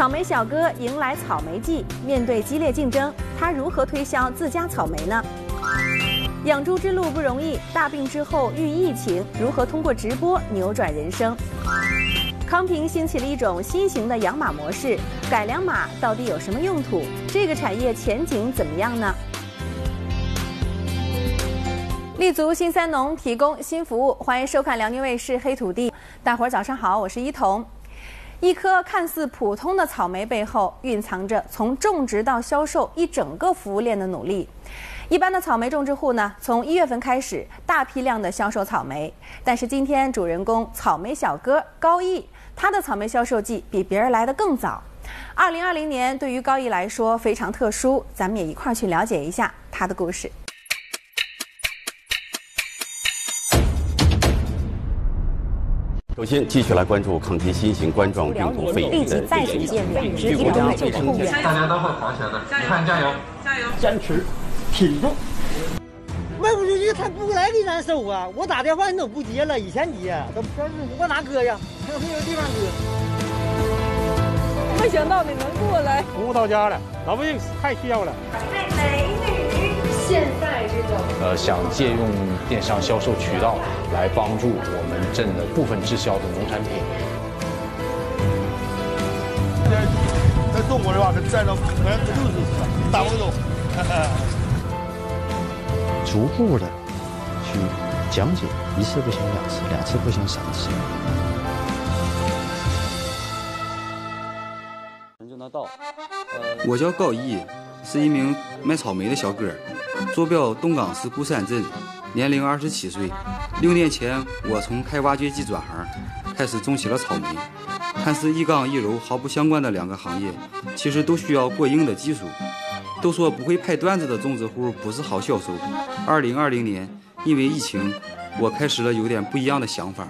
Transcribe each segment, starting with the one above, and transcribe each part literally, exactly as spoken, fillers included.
草莓小哥迎来草莓季，面对激烈竞争，他如何推销自家草莓呢？养猪之路不容易，大病之后遇疫情，如何通过直播扭转人生？康平兴起了一种新型的养马模式，改良马到底有什么用途？这个产业前景怎么样呢？立足新三农，提供新服务，欢迎收看辽宁卫视《黑土地》。大伙儿早上好，我是一彤。一颗看似普通的草莓背后，蕴藏着从种植到销售一整个服务链的努力。一般的草莓种植户呢，从一月份开始大批量的销售草莓，但是今天主人公草莓小哥高毅，他的草莓销售季比别人来得更早。二零二零年对于高毅来说非常特殊，咱们也一块儿去了解一下他的故事。 首先，继续来关注抗击新型冠状病毒肺炎的再实现两支疫苗的后援。 大家都会好起来的，你看，加油，加油， 坚持，挺住。卖不出去，他不来的难受啊！我打电话你都不接了，以前接，都真是我哪搁呀？还有没有地方搁？ 没想到你能过来， 服务到家了，老百姓太需要了。 美美女，现在这种呃，想借用电商销售渠道来帮助我们镇的部分滞销的农产品。 在在中国的话，是占到百分之六十以上，大黄豆。 逐步的去讲解，一次不行两次，两次不行三次。 就能到。我叫高毅，是一名卖草莓的小哥，坐标东港市固山镇，年龄二十七岁。六年前，我从开挖掘机转行，开始种起了草莓。看似一刚一柔毫不相关的两个行业，其实都需要过硬的技术。都说不会拍段子的种植户不是好销售。二零二零年，因为疫情，我开始了有点不一样的想法。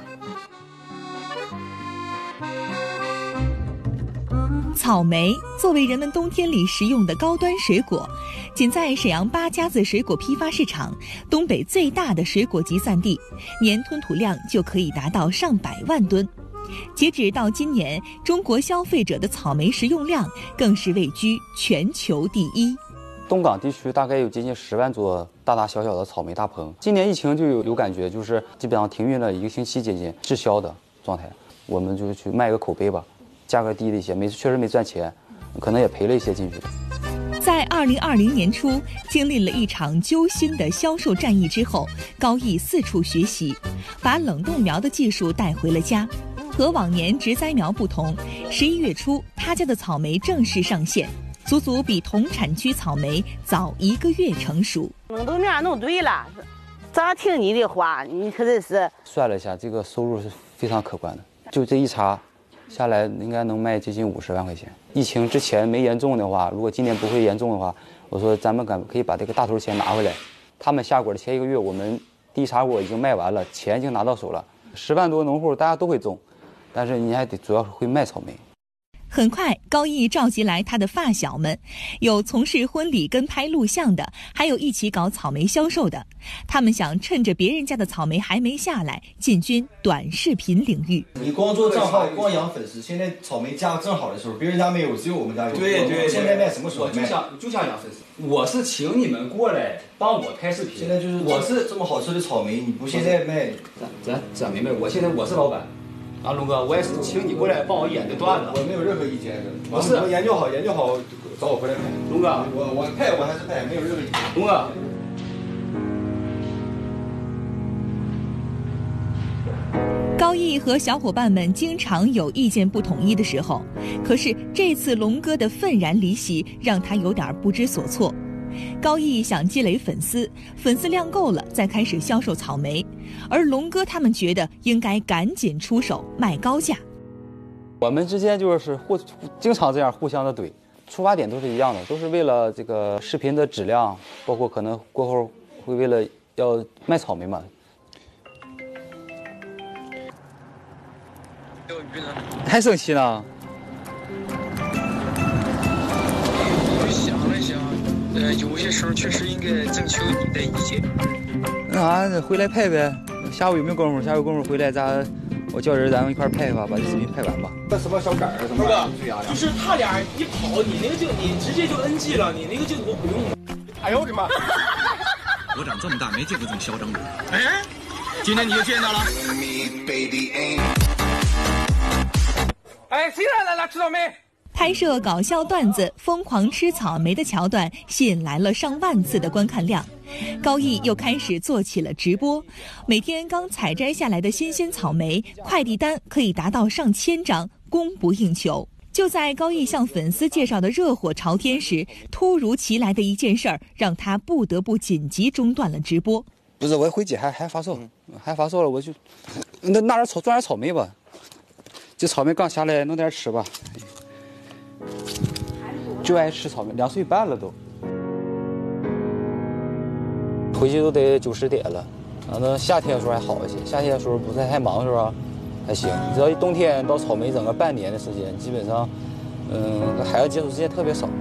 草莓作为人们冬天里食用的高端水果，仅在沈阳八家子水果批发市场，东北最大的水果集散地，年吞吐量就可以达到上百万吨。截止到今年，中国消费者的草莓食用量更是位居全球第一。 东港地区大概有接近十万座大大小小的草莓大棚。今年疫情就有有感觉，就是基本上停运了一个星期，接近滞销的状态。我们就去卖个口碑吧，价格低了一些，没确实没赚钱，可能也赔了一些进去。 在二零二零年初，经历了一场揪心的销售战役之后，高毅四处学习，把冷冻苗的技术带回了家。和往年植栽苗不同，十一月初他家的草莓正式上线，足足比同产区草莓早一个月成熟。 冷冻苗弄对了，咋听你的话？你可真是。 算了一下，这个收入是非常可观的，就这一茬下来应该能卖接近五十万块钱。疫情之前没严重的话，如果今年不会严重的话，我说咱们敢可以把这个大头钱拿回来。他们下果的前一个月，我们第一茬果已经卖完了，钱已经拿到手了。十万多农户大家都会种，但是你还得主要是会卖草莓。 很快，高毅召集来他的发小们，有从事婚礼跟拍录像的，还有一起搞草莓销售的。他们想趁着别人家的草莓还没下来，进军短视频领域。 你光做账号，光养粉丝，现在草莓价正好的时候，别人家没有，只有我们家有。 对对， 现在卖什么时候？ 我就想就想养粉丝。我是请你们过来帮我拍视频。 现在就是我是这么好吃的草莓，你不现在卖， 咱咱明白？我现在我是老板。啊，龙哥，我也是请你过来帮我演的段子， 我没有任何意见的。 不是， 我研究好，研究好，找我回来拍。 龙哥， 我我拍我还是拍，没有任何意见。 龙哥， 高毅和小伙伴们经常有意见不统一的时候，可是这次龙哥的愤然离席让他有点不知所措。高毅想积累粉丝，粉丝量够了再开始销售草莓，而龙哥他们觉得应该赶紧出手卖高价。 我们之间就是互经常这样互相的怼，出发点都是一样的，都是为了这个视频的质量，包括可能过后会为了要卖草莓嘛。还生气呢？ 呃，有些时候确实应该征求你的意见。 那啥，回来拍呗。下午有没有功夫？下午有功夫回来，咱我叫人咱们一块拍吧，把这视频拍完吧。 那什么小杆儿什么的， 就是他俩一跑，你那个镜你直接就 N G 了，你那个镜头不用。 哎呦我的妈！ 我长这么大没见过这么嚣张的人。 哎， 今天你就见到了。 哎，谁来了？吃草莓。 拍摄搞笑段子疯狂吃草莓的桥段吸引来了上万次的观看量，高毅又开始做起了直播，每天刚采摘下来的新鲜草莓，快递单可以达到上千张，供不应求。就在高毅向粉丝介绍的热火朝天时，突如其来的一件事儿让他不得不紧急中断了直播。 不是，我回家还还发烧，还发烧了，我就那拿点草装点草莓吧，这草莓刚下来，弄点吃吧。就爱吃草莓，两岁半了都。回去都得九十点了，啊，那夏天的时候还好一些，夏天的时候不是太忙的时候还行。只要一冬天到草莓整个半年的时间，基本上，嗯，跟孩子接触时间特别少。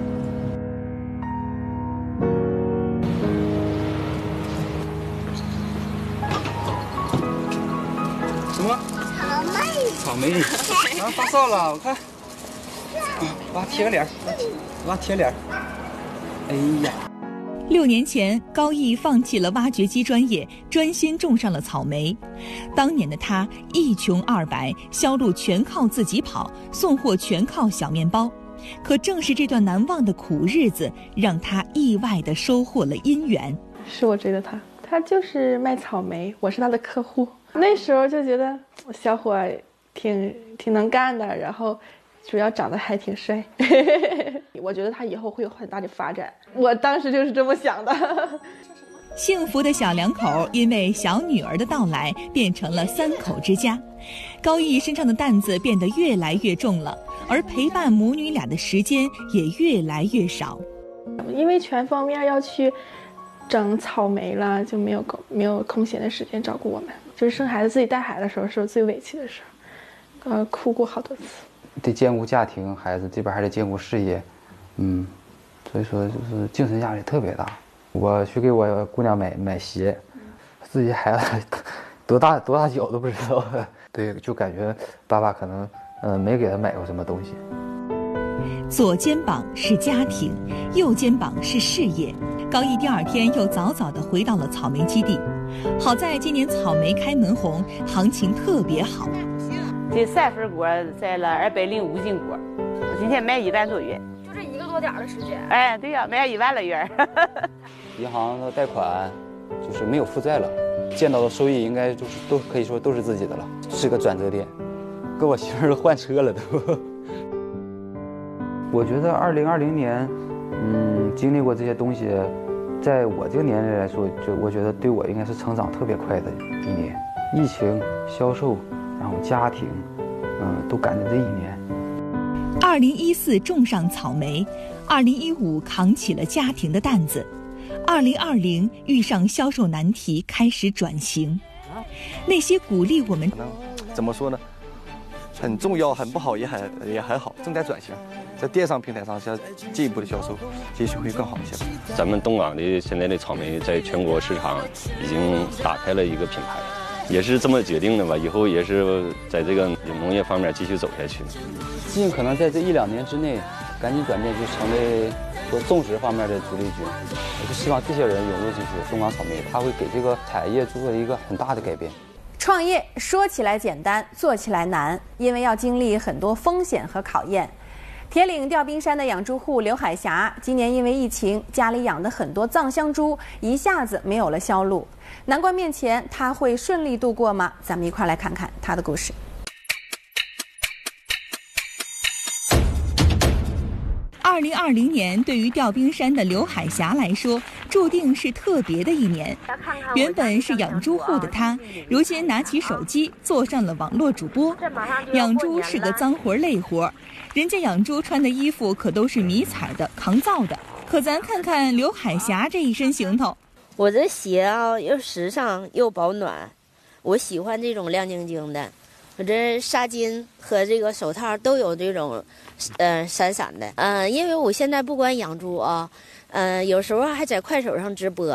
什么？草莓。草莓。啊，发烧了，我看。我贴个脸，我贴脸。哎呀！ 六年前，高毅放弃了挖掘机专业，专心种上了草莓。当年的他一穷二白，销路全靠自己跑，送货全靠小面包。可正是这段难忘的苦日子，让他意外地收获了姻缘。 是我追的他，他就是卖草莓，我是他的客户。那时候就觉得小伙挺挺能干的，然后。主要长得还挺帅，我觉得他以后会有很大的发展。我当时就是这么想的。 幸福的小两口因为小女儿的到来变成了三口之家，高毅身上的担子变得越来越重了，而陪伴母女俩的时间也越来越少。 因为全方面要去整草莓了，就没有空没有空闲的时间照顾我们。就是生孩子自己带孩子的时候是最委屈的时候，呃，哭过好多次。 得兼顾家庭、孩子，这边还得兼顾事业，嗯，所以说就是精神压力特别大。我去给我姑娘买买鞋，自己孩子多大多大脚都不知道，对，就感觉爸爸可能呃没给他买过什么东西。 左肩膀是家庭，右肩膀是事业。高毅第二天又早早地回到了草莓基地，好在今年草莓开门红，行情特别好。 这三份果摘了二百零五斤果，我今天卖一万多元， 就这一个多点的时间。 哎，对呀、啊，卖一万来元。 银行的贷款就是没有负债了，见到的收益应该就是都可以说都是自己的了，是个转折点。跟我媳妇儿换车了都。我觉得二零二零年，嗯，经历过这些东西，在我这个年龄来说，就我觉得对我应该是成长特别快的一年。疫情、销售。然后家庭，嗯，都赶在这一年。 二零一四种上草莓，二零一五扛起了家庭的担子，二零二零遇上销售难题，开始转型。那些鼓励我们， 怎么说呢？很重要，很不好也很也还好，正在转型，在电商平台上要进一步的销售，也许会更好一些。 咱们东莞的现在的草莓在全国市场已经打开了一个品牌。也是这么决定的吧，以后也是在这个农业方面继续走下去。 尽可能在这一两年之内，赶紧转变就成为说种植方面的主力军。我就希望这些人涌入进去，东莞草莓，它会给这个产业做一个很大的改变。 创业说起来简单，做起来难，因为要经历很多风险和考验。铁岭吊冰山的养猪户刘海霞，今年因为疫情，家里养的很多藏香猪一下子没有了销路。难关面前，他会顺利度过吗？咱们一块来看看他的故事。 二零二零年对于吊冰山的刘海霞来说，注定是特别的一年。原本是养猪户的他，如今拿起手机做上了网络主播。养猪是个脏活累活，人家养猪穿的衣服可都是迷彩的、抗造的。可咱看看刘海霞这一身行头。 我这鞋啊，又时尚又保暖，我喜欢这种亮晶晶的。我这纱巾和这个手套都有这种，呃，闪闪的。嗯、呃，因为我现在不光养猪啊，嗯、呃，有时候还在快手上直播，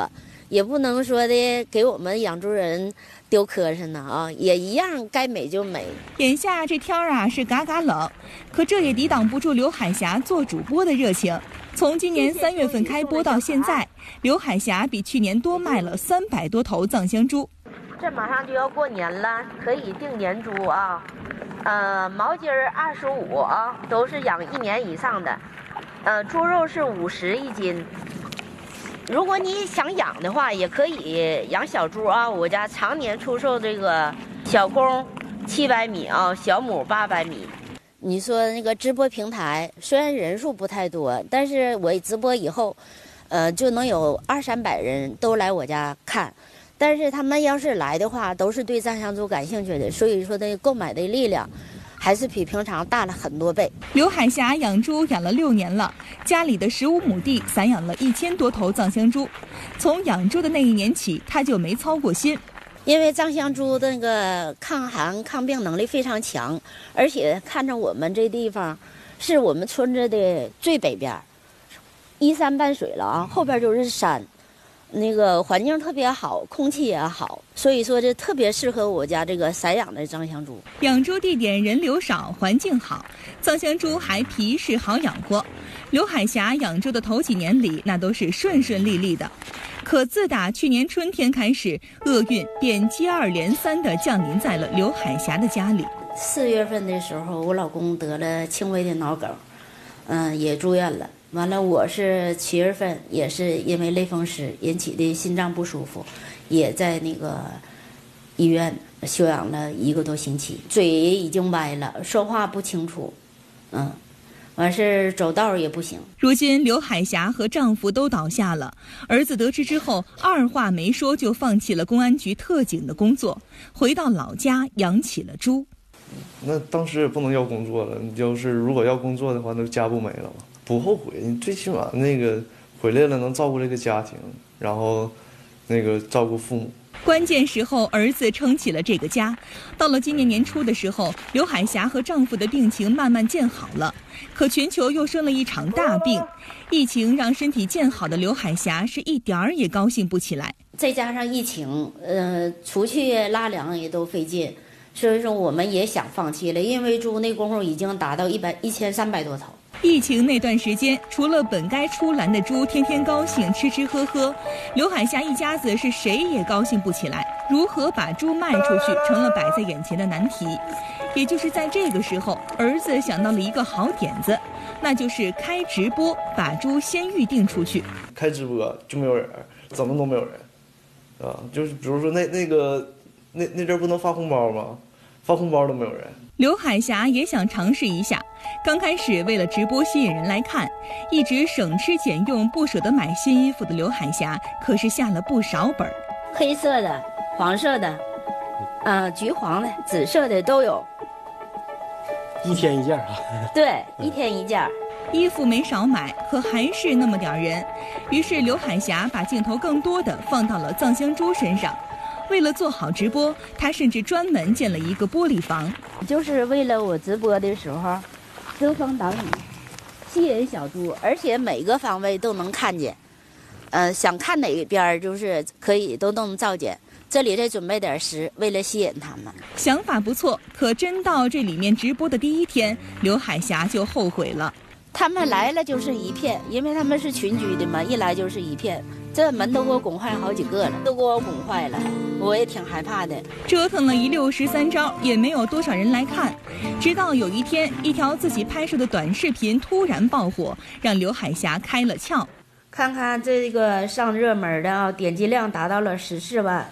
也不能说的给我们养猪人丢磕碜呢啊，也一样该美就美。 眼下这天儿啊是嘎嘎冷，可这也抵挡不住刘海霞做主播的热情。从今年三月份开播到现在，刘海霞比去年多卖了三百多头藏香猪。 这马上就要过年了，可以订年猪啊，呃，毛鸡儿二十五啊，都是养一年以上的，呃，猪肉是五十一斤。如果你想养的话，也可以养小猪啊。我家常年出售这个小公七百米啊，小母八百米。你说那个直播平台虽然人数不太多，但是我直播以后，呃，就能有二三百人都来我家看。但是他们要是来的话，都是对藏香猪感兴趣的，所以说的购买的力量还是比平常大了很多倍。 刘海霞养猪养了六年了，家里的十五亩地散养了一千多头藏香猪。从养猪的那一年起，他就没操过心。 因为藏香猪的那个抗寒抗病能力非常强，而且看着我们这地方是我们村子的最北边，依山傍水了啊，后边就是山，那个环境特别好，空气也好，所以说这特别适合我家这个散养的藏香猪。 养猪地点人流少，环境好，藏香猪还皮实好养活。刘海霞养猪的头几年里，那都是顺顺利利的。可自打去年春天开始，厄运便接二连三地降临在了刘海霞的家里。 四月份的时候，我老公得了轻微的脑梗，嗯、呃，也住院了。完了，我是七月份也是因为类风湿引起的心脏不舒服，也在那个医院休养了一个多星期，嘴已经歪了，说话不清楚，嗯。完事走道也不行。 如今刘海霞和丈夫都倒下了，儿子得知之后，二话没说就放弃了公安局特警的工作，回到老家养起了猪。 那当时也不能要工作了，你就是如果要工作的话，那家不没了吗？不后悔，你最起码那个回来了能照顾这个家庭，然后那个照顾父母。 关键时候，儿子撑起了这个家。到了今年年初的时候，刘海霞和丈夫的病情慢慢见好了，可全球又生了一场大病，疫情让身体见好的刘海霞是一点儿也高兴不起来。 再加上疫情，呃，出去拉粮也都费劲，所以说我们也想放弃了，因为猪那功夫已经达到一百一千三百多头。 疫情那段时间，除了本该出栏的猪天天高兴吃吃喝喝，刘海霞一家子是谁也高兴不起来。如何把猪卖出去，成了摆在眼前的难题。也就是在这个时候，儿子想到了一个好点子，那就是开直播，把猪先预定出去。 开直播就没有人，怎么都没有人，啊，就是比如说那那个那那阵不能发红包吗？发红包都没有人。 刘海霞也想尝试一下，刚开始为了直播吸引人来看，一直省吃俭用不舍得买新衣服的刘海霞可是下了不少本。 黑色的、黄色的、呃，橘黄的、紫色的都有。 一天一件啊？ 对，一天一件。 衣服没少买，可还是那么点人。于是刘海霞把镜头更多的放到了藏香猪身上。为了做好直播，他甚至专门建了一个玻璃房， 就是为了我直播的时候遮风挡雨，吸引小猪，而且每个方位都能看见。呃，想看哪一边就是可以都能照见。这里再准备点食，为了吸引他们。 想法不错，可真到这里面直播的第一天，刘海霞就后悔了。 他们来了就是一片，因为他们是群居的嘛，一来就是一片。这门都给我拱坏好几个了，都给我拱坏了，我也挺害怕的。 折腾了一溜十三招，也没有多少人来看。直到有一天，一条自己拍摄的短视频突然爆火，让刘海霞开了窍。 看看这个上热门的啊，点击量达到了十四万。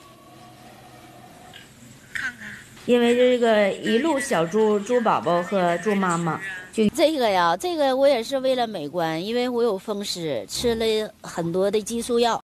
看看，因为这个一路小猪、猪宝宝和猪妈妈。就这个呀，这个我也是为了美观，因为我有风湿，吃了很多的激素药。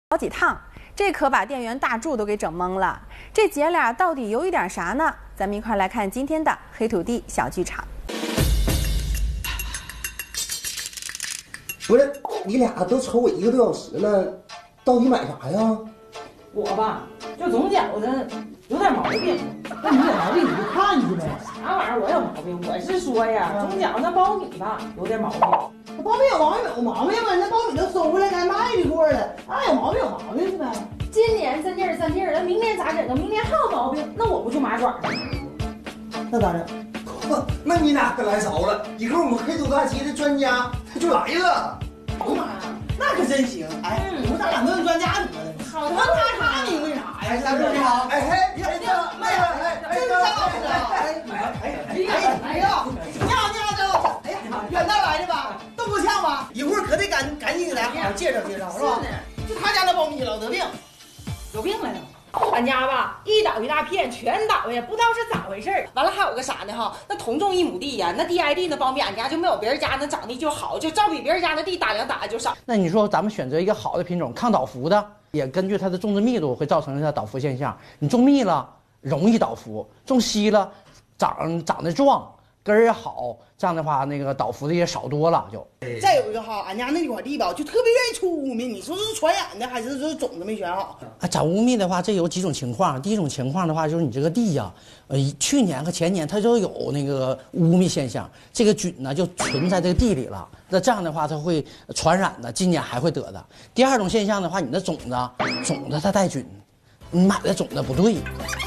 好几趟，这可把店员大柱都给整懵了。这姐俩到底犹豫点啥呢？咱们一块来看今天的黑土地小剧场。 不是，你俩都瞅我一个多小时了，到底买啥呀？ 我吧，就总觉得有点毛病。那你有毛病你就看去呗。啥玩意儿？我有毛病？我是说呀，总觉那苞米吧有点毛病。 苞米有毛病有毛病吗？那苞米都收回来该卖的过了，那有毛病有毛病是呗。 今年三劲儿三劲儿的，明年咋整啊？明年还有毛病，那我不就麻爪了？ 那咋整？ 那你俩可来着了！一会儿我们黑土大旗的专家他就来了。 哎呀妈呀，那可真行！哎，我们咱俩问专家得了。好，他他他你为啥呀？大哥你好，哎嘿，你好，妹子，哎，真高兴！哎，哎哎哎呀，你好你好你好，哎呀，远道来的吧？动够呛吧？一会儿可得赶赶紧给咱好好介绍介绍，是吧？就他家的苞米老得病， 有病来了。俺家吧，一倒一大片，全倒下，不知道是咋回事儿。完了还有个啥呢哈？那同种一亩地呀，那 D I D 那苞米，俺家就没有别人家那长得就好，就照比别人家的地打粮打的就少。 那你说咱们选择一个好的品种，抗倒伏的，也根据它的种植密度会造成它倒伏现象。你种密了容易倒伏，种稀了长长得壮，根儿也好，这样的话那个倒伏的也少多了就。 再有一个哈，俺家那块地吧，就特别愿意出乌米，你说是传染的还是说种子没选好？ 啊，长乌米的话，这有几种情况。第一种情况的话，就是你这个地呀，呃，去年和前年它就有那个乌米现象，这个菌呢就存在这个地里了。那这样的话，它会传染的，今年还会得的。第二种现象的话，你的种子种子它带菌，你买的种子不对。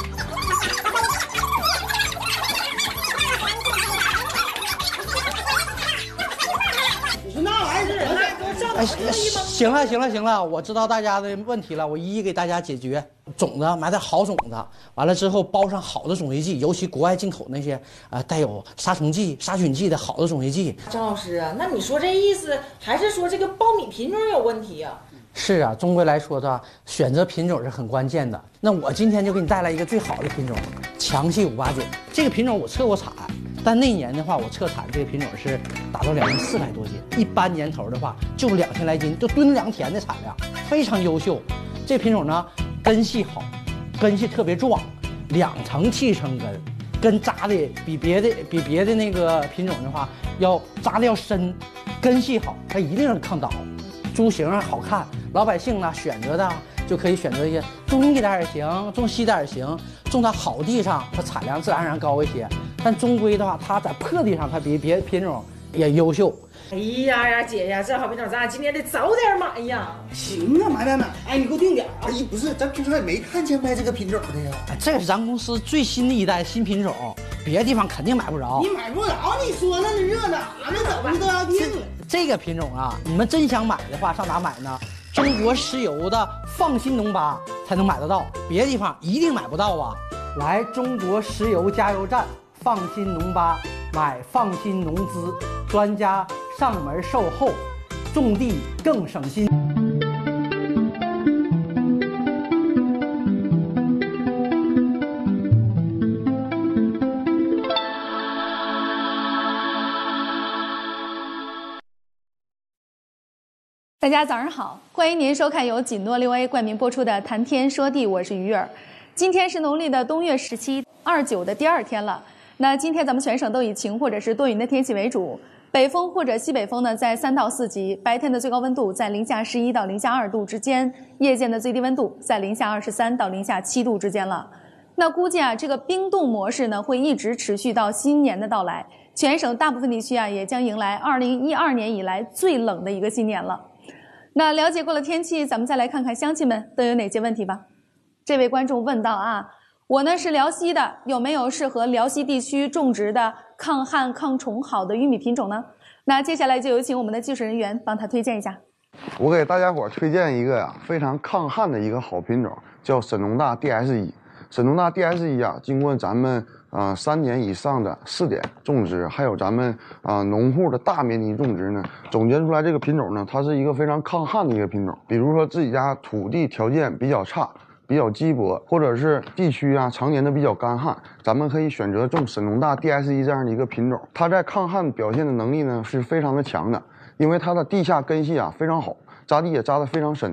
哎，行了行了行了，我知道大家的问题了，我一一给大家解决。种子买点好种子，完了之后包上好的种业剂，尤其国外进口那些啊、呃、带有杀虫剂、杀菌剂的好的种业剂。 张老师啊，那你说这意思还是说这个苞米品种有问题啊？ 是啊，终归来说的选择品种是很关键的。那我今天就给你带来一个最好的品种，强系五八九。这个品种我测过产。但那年的话，我测产这个品种是达到两千四百多斤，一般年头的话就两千来斤，就吨良田的产量，非常优秀。这品种呢，根系好，根系特别壮，两层气生根，根扎的比别的比别的那个品种的话要扎的要深，根系好，它一定是抗倒。株型好看，老百姓呢选择的就可以选择一些种密点也行，种稀点也行，种在好地上，它产量自然而然高一些。但终归的话，它在破地上，它比别的品种也优秀。 哎呀呀，姐呀，这好品种咱今天得早点买呀！ 行啊，买买买！哎，你给我定点啊！哎，不是，咱平常也没看见卖这个品种的呀。 哎，这是咱公司最新的一代新品种，别的地方肯定买不着。 你买不着，你说那热哪呢？怎么都要定了。 这个品种啊，你们真想买的话，上哪买呢？中国石油的放心农巴才能买得到，别的地方一定买不到啊！来中国石油加油站。放心农巴买放心农资，专家上门售后，种地更省心。 大家早上好，欢迎您收看由锦诺六 A 冠名播出的《谈天说地》，我是于儿。今天是农历的冬月十七二九的第二天了。那今天咱们全省都以晴或者是多云的天气为主，北风或者西北风呢在三到四级，白天的最高温度在零下十一到零下二度之间，夜间的最低温度在零下二十三到零下七度之间了。那估计啊，这个冰冻模式呢会一直持续到新年的到来，全省大部分地区啊也将迎来二零一二年以来最冷的一个新年了。那了解过了天气，咱们再来看看乡亲们都有哪些问题吧。这位观众问到啊。我呢是辽西的，有没有适合辽西地区种植的抗旱抗虫好的玉米品种呢？那接下来就有请我们的技术人员帮他推荐一下。 我给大家伙推荐一个呀、啊、非常抗旱的一个好品种，叫沈农大 D S 一。沈农大 D S 一啊，经过咱们啊、呃、三年以上的试点种植，还有咱们啊、呃、农户的大面积种植呢，总结出来这个品种呢，它是一个非常抗旱的一个品种。比如说自己家土地条件比较差。比较稀薄，或者是地区啊常年的比较干旱，咱们可以选择种沈农大 D S 一这样的一个品种。它在抗旱表现的能力呢是非常的强的，因为它的地下根系啊非常好，扎地也扎得非常深，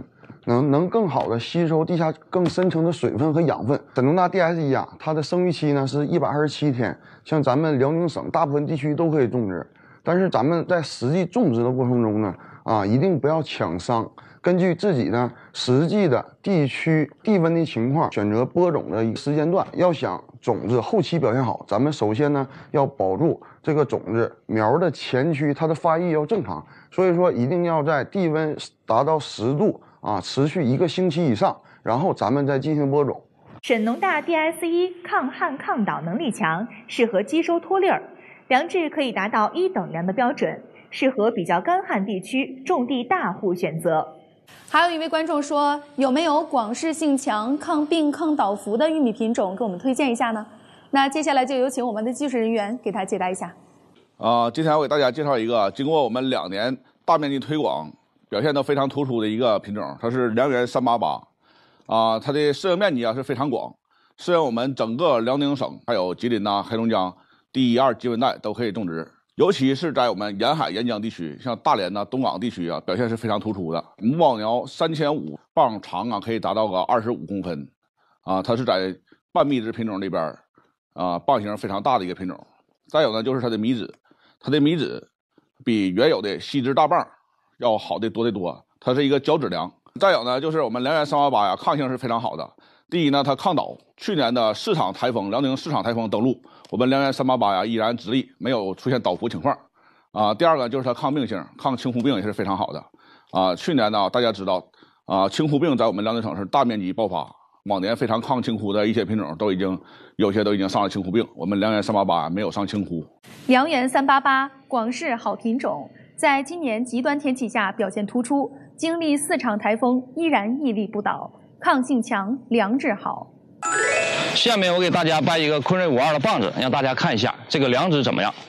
能能更好的吸收地下更深层的水分和养分。神农大 D S 一啊，它的生育期呢是一百二十七天，像咱们辽宁省大部分地区都可以种植，但是咱们在实际种植的过程中呢，啊，一定不要抢伤，根据自己呢实际的地区地温的情况选择播种的一个时间段。要想种子后期表现好，咱们首先呢要保住这个种子苗的前区，它的发育要正常，所以说一定要在地温达到十度啊，持续一个星期以上，然后咱们再进行播种。 神农大 D S 一抗旱抗倒能力强，适合基收脱粒儿，良质可以达到一等良的标准，适合比较干旱地区种地大户选择。 还有一位观众说，有没有广势性强、抗病抗倒伏的玉米品种给我们推荐一下呢？那接下来就有请我们的技术人员给他解答一下。 啊、呃，今天我给大家介绍一个经过我们两年大面积推广，表现都非常突出的一个品种，它是良源三八八。啊，它的适应面积啊是非常广，适应我们整个辽宁省还有吉林呐、黑龙江第一二级温带都可以种植。尤其是在我们沿海沿江地区，像大连呐、东港地区啊，表现是非常突出的。母秆苗三千五，棒长啊可以达到个二十五公分，啊，它是在半密植品种里边，啊，棒型非常大的一个品种。再有呢，就是它的米脂，它的米脂比原有的细枝大棒要好的多得多，它是一个角质粮。再有呢，就是我们良源三八八呀，抗性是非常好的。第一呢，它抗倒。去年的市场台风，辽宁市场台风登陆，我们良源三八八呀依然直立，没有出现倒伏情况。啊，第二个就是它抗病性，抗青胡病也是非常好的。啊，去年呢，大家知道，啊，青胡病在我们辽宁省是大面积爆发，往年非常抗青胡的一些品种都已经有些都已经上了青胡病，我们良源三八八没有上青胡。 良源三八八广式好品种，在今年极端天气下表现突出，经历四场台风依然屹立不倒，抗性强，良质好。 下面我给大家掰一个坤瑞五二的棒子，让大家看一下这个良质怎么样。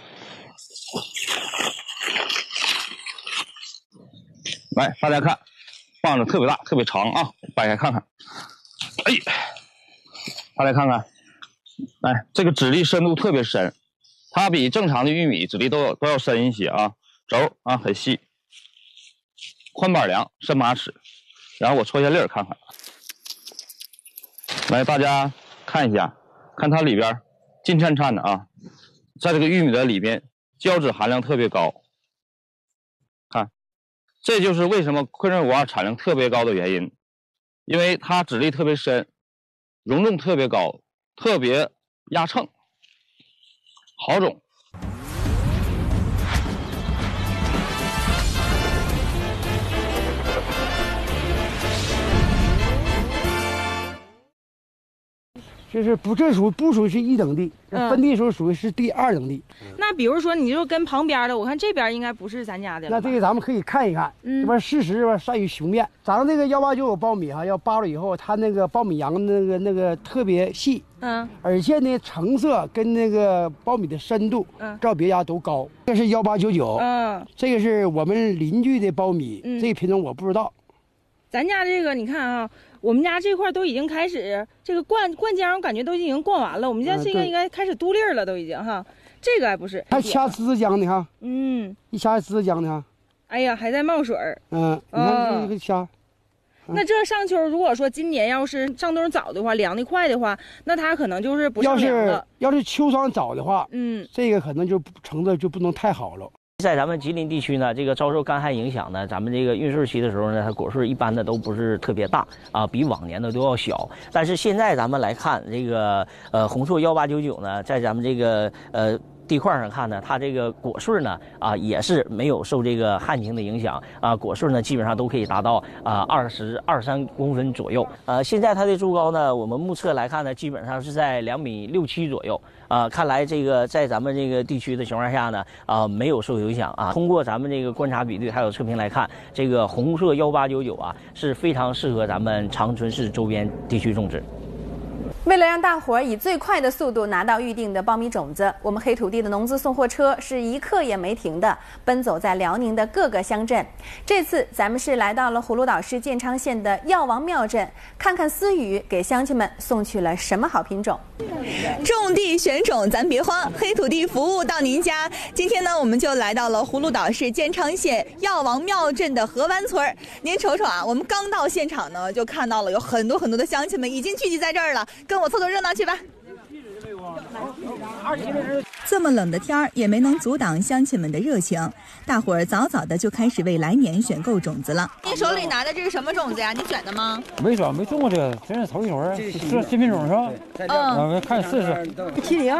来，大家看，棒子特别大，特别长啊，掰开看看。哎，大家看看，来，这个籽粒深度特别深，它比正常的玉米籽粒都有都要深一些啊。轴啊很细，宽板梁，深八尺。然后我戳一下粒儿看看。来，大家看一下，看它里边金灿灿的啊，在这个玉米的里边，胶质含量特别高。看，这就是为什么坤瑞五二产量特别高的原因，因为它籽粒特别深，容重特别高，特别压秤，好种。 就是不，这属不属于是一等地， 嗯、 分地时候属于是第二等地。 那比如说，你就跟旁边的，我看这边应该不是咱家的了。 那这个咱们可以看一看，嗯、这边事实吧善于雄辩。咱们那个幺八九五苞米哈、啊，要扒了以后，它那个苞米秧那个那个特别细， 嗯， 而且呢成色跟那个苞米的深度，嗯，照别家都高。这是幺八九九， 嗯， 这个是我们邻居的苞米，嗯、这个品种我不知道。 咱家这个你看啊。我们家这块都已经开始这个灌灌浆，我感觉都已经灌完了。我们家这个应该开始嘟粒了，都已经哈。这个还不是， 还掐滋滋浆呢哈。 嗯， 一掐滋滋浆呢哈。 哎呀，还在冒水儿。 嗯，你看这个掐。 嗯、那这上秋如果说今年要是上冬早的话，凉的快的话，那它可能就是不上凉了。 要是要是秋霜早的话， 嗯， 这个可能就成的就不能太好了。 在咱们吉林地区呢，这个遭受干旱影响呢，咱们这个运穗期的时候呢，它果穗一般的都不是特别大啊，比往年的都要小。但是现在咱们来看这个呃红硕幺八九九呢，在咱们这个呃地块上看呢，它这个果穗呢啊也是没有受这个旱情的影响啊，果穗呢基本上都可以达到啊二十二三公分左右。呃，现在它的株高呢，我们目测来看呢，基本上是在两米六七左右。啊，看来这个在咱们这个地区的情况下呢，啊没有受影响啊。通过咱们这个观察比对还有测评来看，这个红硕幺八九九啊是非常适合咱们长春市周边地区种植。 为了让大伙儿以最快的速度拿到预定的苞米种子，我们黑土地的农资送货车是一刻也没停的奔走在辽宁的各个乡镇。这次咱们是来到了葫芦岛市建昌县的药王庙镇，看看思雨给乡亲们送去了什么好品种。 种地选种咱别慌，黑土地服务到您家。今天呢，我们就来到了葫芦岛市建昌县药王庙镇的河湾村。您瞅瞅啊，我们刚到现场呢，就看到了有很多很多的乡亲们已经聚集在这儿了，跟我凑凑热闹去吧。这么冷的天儿也没能阻挡乡亲们的热情，大伙儿早早的就开始为来年选购种子了。您手里拿的这是什么种子呀？你选的吗？ 没选，没种过这个，真是头一回，是新品种是吧？ 嗯， 我看试试。 七零，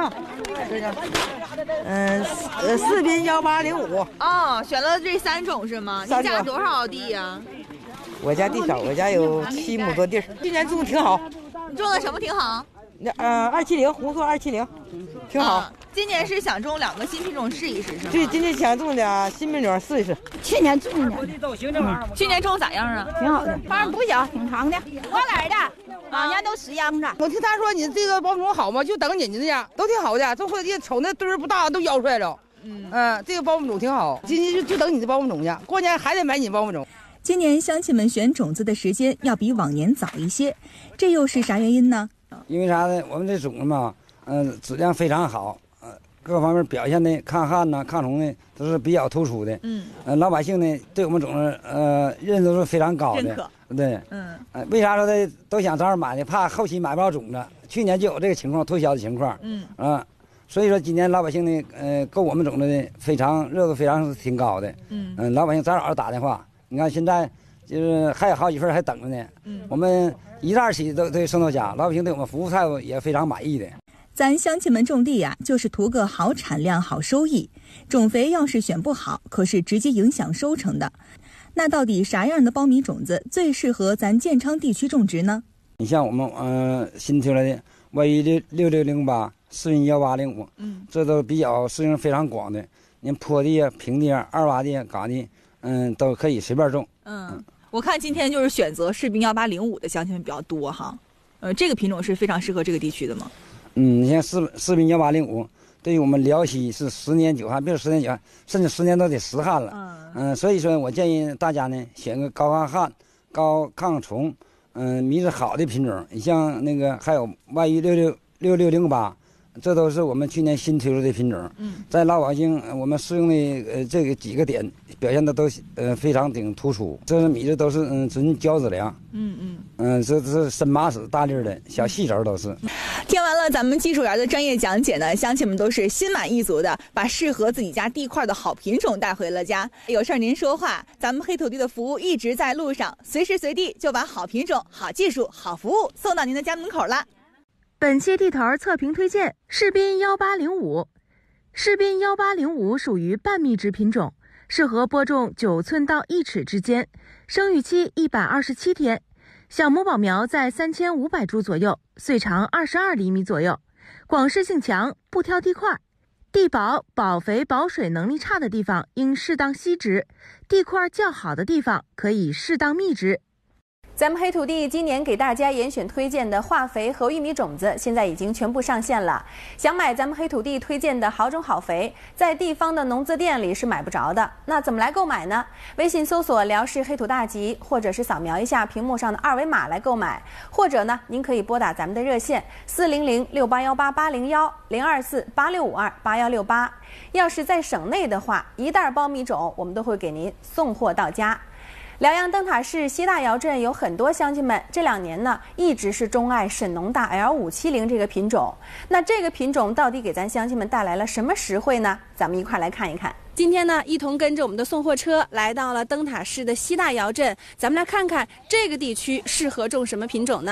嗯，呃，四bin幺八零五。 哦，选了这三种是吗？你家多少地呀？ 我家地少，我家有七亩多地儿。今年种的挺好。 你种的什么挺好？ 那呃，二七零红色二七零，挺好、 嗯。今年是想种两个新品种试一试，是吗？ 对，今年想种点新品种试一试。 去年种的，嗯、去年种咋样啊？ 挺好的， 花不小，挺长的，花篮的，往年都十秧子。 我听他说你这个苞米种好吗？就等你这样，都挺好的。种后地瞅那堆儿不大，都摇出来了。嗯，嗯，这个苞米种挺好，今年就就等你的苞米种去，过年还得买你苞米种。 今年乡亲们选种子的时间要比往年早一些，这又是啥原因呢？ 因为啥呢？我们这种子嘛，嗯、呃，质量非常好，呃，各方面表现的抗旱呐、抗虫呢都是比较突出的。嗯，呃，老百姓呢对我们种子呃认都是非常高的。认可。对。嗯。呃，为啥说的都想早点买呢？怕后期买不着种子。去年就有这个情况，脱销的情况。嗯。啊，所以说今年老百姓呢，呃，购我们种子呢非常热度非常挺高的。嗯。嗯、呃，老百姓早早打电话，你看现在就是还有好几份还等着呢。嗯。我们。一大起都都送到家，老百姓对我们服务态度也非常满意的。 咱乡亲们种地呀、啊，就是图个好产量、好收益。种肥要是选不好，可是直接影响收成的。那到底啥样的苞米种子最适合咱建昌地区种植呢？ 你像我们呃新推来的 Y 一六六六零八、四bin幺八零五，嗯，这都比较适应非常广的。您坡地啊、平地啊、二洼地、嘎地，嗯，都可以随便种。 嗯。嗯，我看今天就是选择士兵幺八零五的乡亲们比较多哈，呃，这个品种是非常适合这个地区的吗？ 嗯，你像士士兵幺八零五，对于我们辽西是十年久旱，别说十年久旱，甚至十年都得实旱了。嗯，呃、所以说我建议大家呢，选个高抗旱、高抗虫，嗯、呃，米质好的品种。你像那个还有 Y 一六六六六零八。这都是我们去年新推出的品种，嗯，在老百姓我们适用的呃这个几个点表现的都呃非常挺突出。这是米质都是嗯纯胶质粮，嗯嗯嗯，这这是深麻籽大粒的小细轴都是。 听完了咱们技术员的专业讲解呢，乡亲们都是心满意足的，把适合自己家地块的好品种带回了家。有事儿您说话，咱们黑土地的服务一直在路上，随时随地就把好品种、好技术、好服务送到您的家门口了。 本期地头测评推荐士bin幺八零五。士bin幺八零五属于半密植品种，适合播种九寸到一尺之间，生育期一百二十七天，小母宝苗在三千五百株左右，穗长二十二厘米左右，广适性强，不挑地块。地保、保肥、保水能力差的地方应适当稀植，地块较好的地方可以适当密植。 咱们黑土地今年给大家严选推荐的化肥和玉米种子，现在已经全部上线了。想买咱们黑土地推荐的好种好肥，在地方的农资店里是买不着的。那怎么来购买呢？微信搜索辽视黑土大集，或者是扫描一下屏幕上的二维码来购买，或者呢，您可以拨打咱们的热线四零零六八幺八八零幺零二四八六五二八幺六八。要是在省内的话，一袋苞米种我们都会给您送货到家。辽阳灯塔市西大窑镇有很多乡亲们这两年呢一直是钟爱沈农大 L 五七零这个品种。那这个品种到底给咱乡亲们带来了什么实惠呢？咱们一块来看一看。今天呢，一同跟着我们的送货车来到了灯塔市的西大窑镇，咱们来看看这个地区适合种什么品种呢？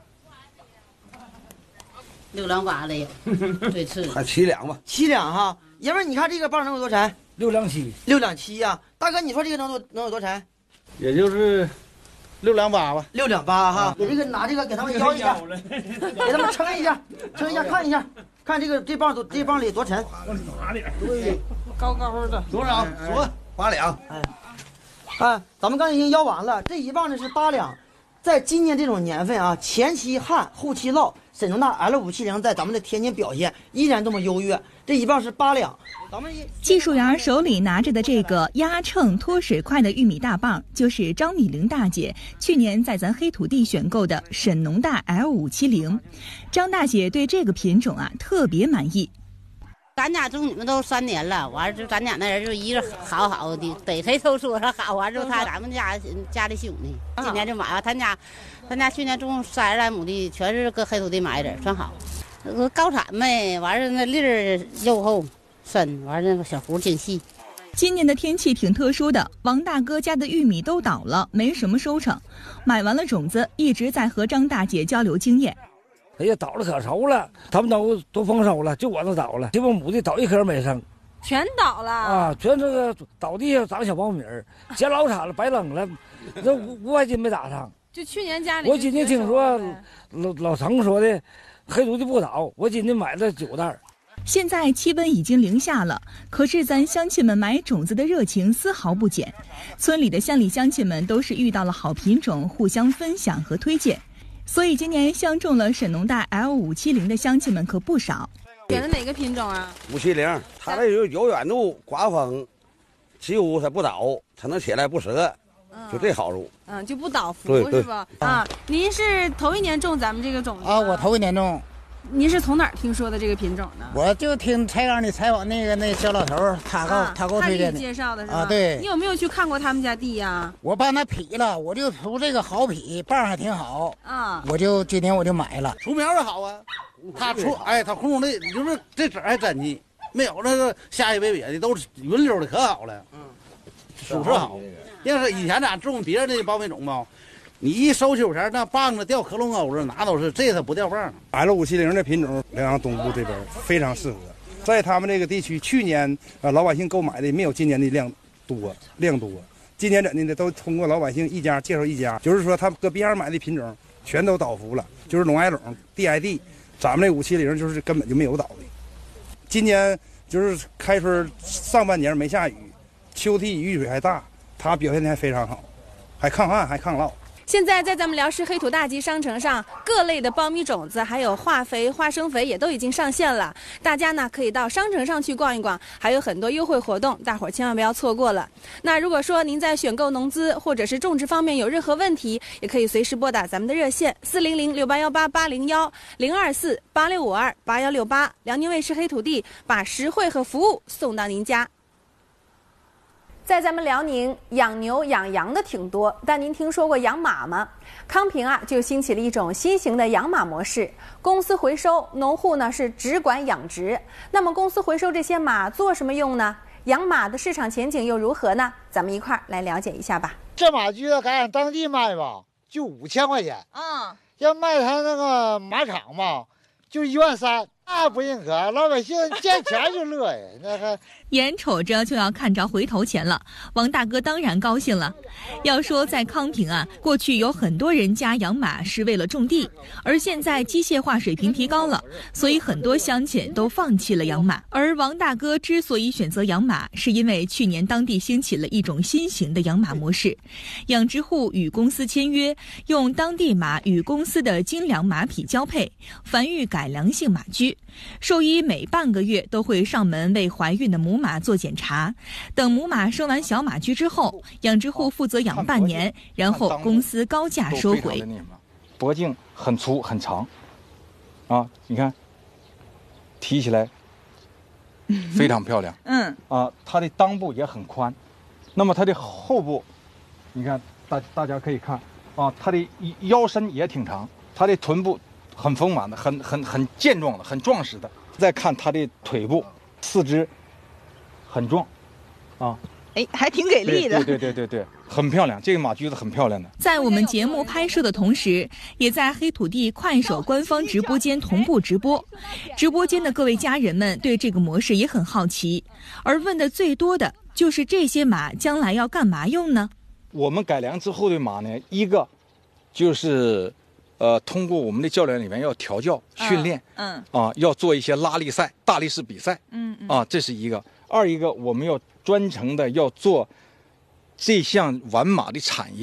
六两八的有，对吃还七两吧？ 七两哈，爷们儿，你看这个棒能有多沉？ 六两七。 六两七呀、啊，大哥，你说这个能多能有多沉？ 也就是六两八吧。 六两八哈，给这个拿这个给他们摇一下，给他们称一下，称一下看一下，看这个这棒多这棒里多沉？ 哪里？ 对，高高的。 多少？说八两。 哎，看咱们刚才已经摇完了，这一棒呢是八两。在今年这种年份啊，前期旱后期涝， 沈农大 L 五七零在咱们的天津表现依然这么优越。这一磅是八两。咱们技术员手里拿着的这个压秤脱水快的玉米大棒，就是张米玲大姐去年在咱黑土地选购的沈农大 L 五七零。张大姐对这个品种啊特别满意。 咱家种你们都三年了，完了就咱家那人就一个好好的，逮谁都说他好，完了就他咱们家家里兄弟，今年就买了。他家，他家去年种三十来亩地，全是搁黑土地买的，算好。高产呗，完了那粒儿肉厚深，完了那个小核挺细。 今年的天气挺特殊的，王大哥家的玉米都倒了，没什么收成。买完了种子，一直在和张大姐交流经验。 哎呀，倒了可愁了，他们都都丰收了，就我这倒了，这帮亩地倒一颗没剩， 全倒了啊！全这个倒地下长小苞米儿，捡老惨了，白冷了，这五五百斤没打上。 就去年家里， 我今天听说老老程说的，黑土地不倒，我今天买了九袋。 现在气温已经零下了，可是咱乡亲们买种子的热情丝毫不减。村里的乡里乡亲们都是遇到了好品种，互相分享和推荐。所以今年相中了沈农大 L 五七零的乡亲们可不少。 选的哪个品种啊？ 五七零，它这有有远度，刮风，起雾它不倒，它能起来不折，就这好处。 嗯，就不倒伏是吧？啊，您是头一年种咱们这个种子啊？我头一年种。 您是从哪儿听说的这个品种呢？ 我就听柴岗的采访那个那个小老头儿，他告、啊、他给我推荐的， 介绍的是吧？ 啊，对。 你有没有去看过他们家地呀？ 我帮他劈了，我就图这个好劈，棒还挺好啊， 我就今天我就买了。 出苗也好啊，他出哎，他红红的，就是这籽还真气，没有那个下一尾瘪的，都是匀溜的，可好了。嗯，属实好。要是以前咱种别人的苞米种吧。你一收秋前，那棒子掉壳龙沟子，哪都是，这它不掉棒。 L 五七零的品种，辽阳东部这边非常适合，在他们这个地区，去年啊老百姓购买的没有今年的量多，量多。今年怎的呢？都通过老百姓一家介绍一家，就是说他搁别人买的品种全都倒伏了，就是龙爱垄、D I D， 咱们这五七零就是根本就没有倒的。今年就是开春上半年没下雨，秋季雨水还大，它表现的还非常好，还抗旱还抗涝。 现在在咱们辽市黑土大集商城上，各类的苞米种子还有化肥、花生肥也都已经上线了。大家呢可以到商城上去逛一逛，还有很多优惠活动，大伙儿千万不要错过了。那如果说您在选购农资或者是种植方面有任何问题，也可以随时拨打咱们的热线四零零六八幺八八零幺零二四八六五二八幺六八。辽宁卫视黑土地把实惠和服务送到您家。在咱们辽宁，养牛养羊的挺多，但您听说过养马吗？康平啊就兴起了一种新型的养马模式，公司回收，农户呢是只管养殖。那么公司回收这些马做什么用呢？养马的市场前景又如何呢？咱们一块儿来了解一下吧。 这马驹要赶上当地卖吧，就五千块钱。 嗯， 要卖他那个马场吧，就一万三。那不认可，老百姓见钱就乐呀。那个眼瞅着就要看着回头钱了，王大哥当然高兴了。要说在康平啊，过去有很多人家养马是为了种地，而现在机械化水平提高了，所以很多乡亲都放弃了养马。而王大哥之所以选择养马，是因为去年当地兴起了一种新型的养马模式，养殖户与公司签约，用当地马与公司的精良马匹交配，繁育改良性马驹。兽医每半个月都会上门为怀孕的母马做检查，等母马生完小马驹之后，养殖户负责养半年，然后公司高价收回。 脖颈很粗很长，啊，你看，提起来非常漂亮。 嗯， 啊，它的裆部也很宽，那么它的后部，你看大大家可以看啊，它的腰身也挺长，它的臀部很丰满的，很很很健壮的，很壮实的。再看它的腿部，四肢很壮，啊， 哎，还挺给力的。 对对对对对，很漂亮，这个马驹子很漂亮的。 在我们节目拍摄的同时，也在黑土地快手官方直播间同步直播。直播间的各位家人们对这个模式也很好奇，而问的最多的就是这些马将来要干嘛用呢？ 我们改良之后的马呢，一个就是呃，通过我们的教练里面要调教训练， 嗯， 嗯啊，要做一些拉力赛、大力士比赛， 嗯嗯啊，这是一个。二一个，我们要专程的要做这项玩马的产业，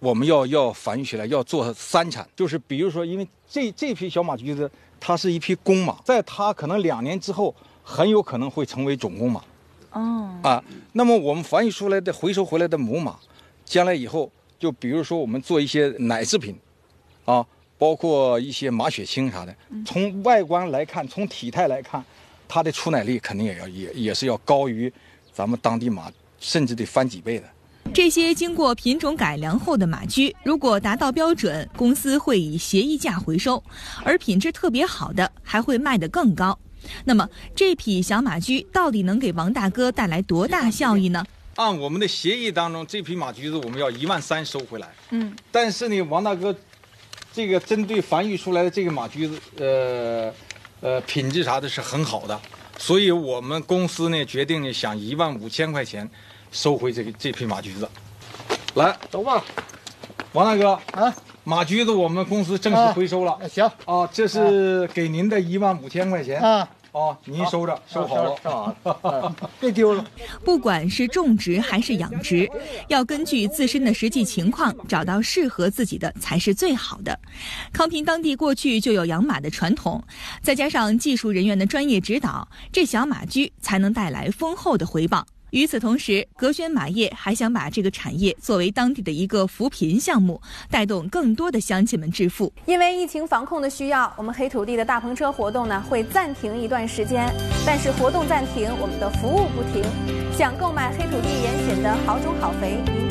我们要要繁育起来，要做三产，就是比如说，因为这这批小马驹子，它是一匹公马，在它可能两年之后，很有可能会成为种公马。 哦。 啊，那么我们繁育出来的、回收回来的母马，将来以后，就比如说我们做一些奶制品，啊，包括一些马血清啥的，从外观来看，从体态来看，它的出奶力肯定也要也也是要高于咱们当地马，甚至得翻几倍的。 这些经过品种改良后的马驹，如果达到标准，公司会以协议价回收，而品质特别好的还会卖得更高。那么这匹小马驹到底能给王大哥带来多大效益呢？ 按我们的协议当中，这匹马驹子我们要一万三收回来。 嗯， 但是呢，王大哥，这个针对繁育出来的这个马驹子，呃，呃，品质啥的是很好的，所以我们公司呢决定呢，想一万五千块钱收回这个这匹马驹子。来， 走吧， 王大哥啊， 马驹子我们公司正式回收了。 啊、行啊，这是给您的一万五千块钱啊。 哦，您收着，收好了啊，别丢了。 不管是种植还是养殖，要根据自身的实际情况找到适合自己的才是最好的。康平当地过去就有养马的传统，再加上技术人员的专业指导，这小马驹才能带来丰厚的回报。与此同时，格轩马业还想把这个产业作为当地的一个扶贫项目，带动更多的乡亲们致富。 因为疫情防控的需要，我们黑土地的大篷车活动呢会暂停一段时间，但是活动暂停，我们的服务不停。想购买黑土地严选的好种好肥，您